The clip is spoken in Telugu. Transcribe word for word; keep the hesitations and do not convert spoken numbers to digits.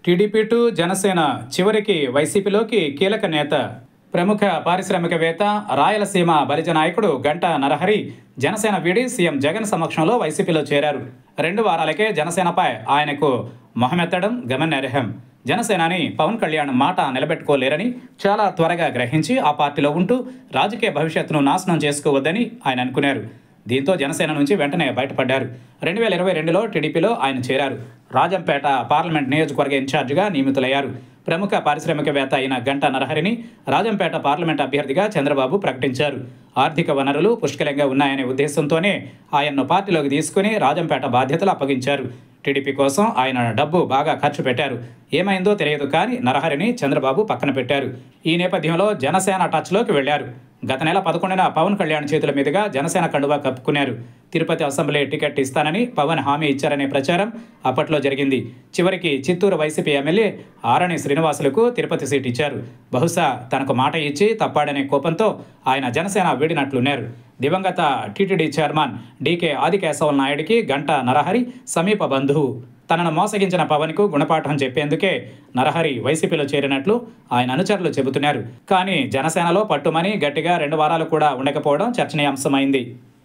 టీడీపీ టు జనసేన చివరికి వైసీపీలోకి కీలక నేత ప్రముఖ పారిశ్రామికవేత్త రాయలసీమ బలిజ నాయకుడు గంటా నరహరి జనసేన వీడి సీఎం జగన్ సమక్షంలో వైసీపీలో చేరారు. రెండు వారాలకే జనసేనపై ఆయనకు మొహమెత్తడం గమనార్హం. జనసేనాని పవన్ కళ్యాణ్ మాట నిలబెట్టుకోలేరని చాలా త్వరగా గ్రహించి ఆ పార్టీలో ఉంటూ రాజకీయ భవిష్యత్తును నాశనం చేసుకోవద్దని ఆయన అనుకున్నారు. దీంతో జనసేన నుంచి వెంటనే బయటపడ్డారు. రెండు వేల ఇరవై రెండులో టీడీపీలో ఆయన చేరారు. రాజంపేట పార్లమెంట్ నియోజకవర్గ ఇన్ఛార్జిగా నియమితులయ్యారు. ప్రముఖ పారిశ్రామికవేత్త అయిన గంటా నరహరిని రాజంపేట పార్లమెంట్ అభ్యర్థిగా చంద్రబాబు ప్రకటించారు. ఆర్థిక వనరులు పుష్కలంగా ఉన్నాయనే ఉద్దేశంతోనే ఆయన్ను పార్టీలోకి తీసుకుని రాజంపేట బాధ్యతలు అప్పగించారు. టీడీపీ కోసం ఆయన డబ్బు బాగా ఖర్చు పెట్టారు. ఏమైందో తెలియదు కానీ నరహరిని చంద్రబాబు పక్కన పెట్టారు. ఈ నేపథ్యంలో జనసేన టచ్లోకి వెళ్లారు. గత నెల పదకొండున పవన్ కళ్యాణ్ చేతుల మీదుగా జనసేన కండువా కప్పుకున్నారు. తిరుపతి అసెంబ్లీ టికెట్ ఇస్తానని పవన్ హామీ ఇచ్చారనే ప్రచారం అప్పట్లో జరిగింది. చివరికి చిత్తూరు వైసీపీ ఎమ్మెల్యే ఆరణి శ్రీనివాసులకు తిరుపతి సీట్ ఇచ్చారు. బహుశా తనకు మాట ఇచ్చి తప్పాడనే కోపంతో ఆయన జనసేన వీడినట్లున్నారు. దివంగత టీటీడీ చైర్మన్ డీకే ఆదికేశవ నాయుడికి గంటా నరహరి సమీప బంధువు. తనను మోసగించిన పవన్కు గుణపాఠం చెప్పేందుకే నరహరి వైసీపీలో చేరినట్లు ఆయన అనుచరులు చెబుతున్నారు. కానీ జనసేనలో పట్టుమని గట్టిగా రెండు వారాలు కూడా ఉండకపోవడం చర్చనీయాంశమైంది.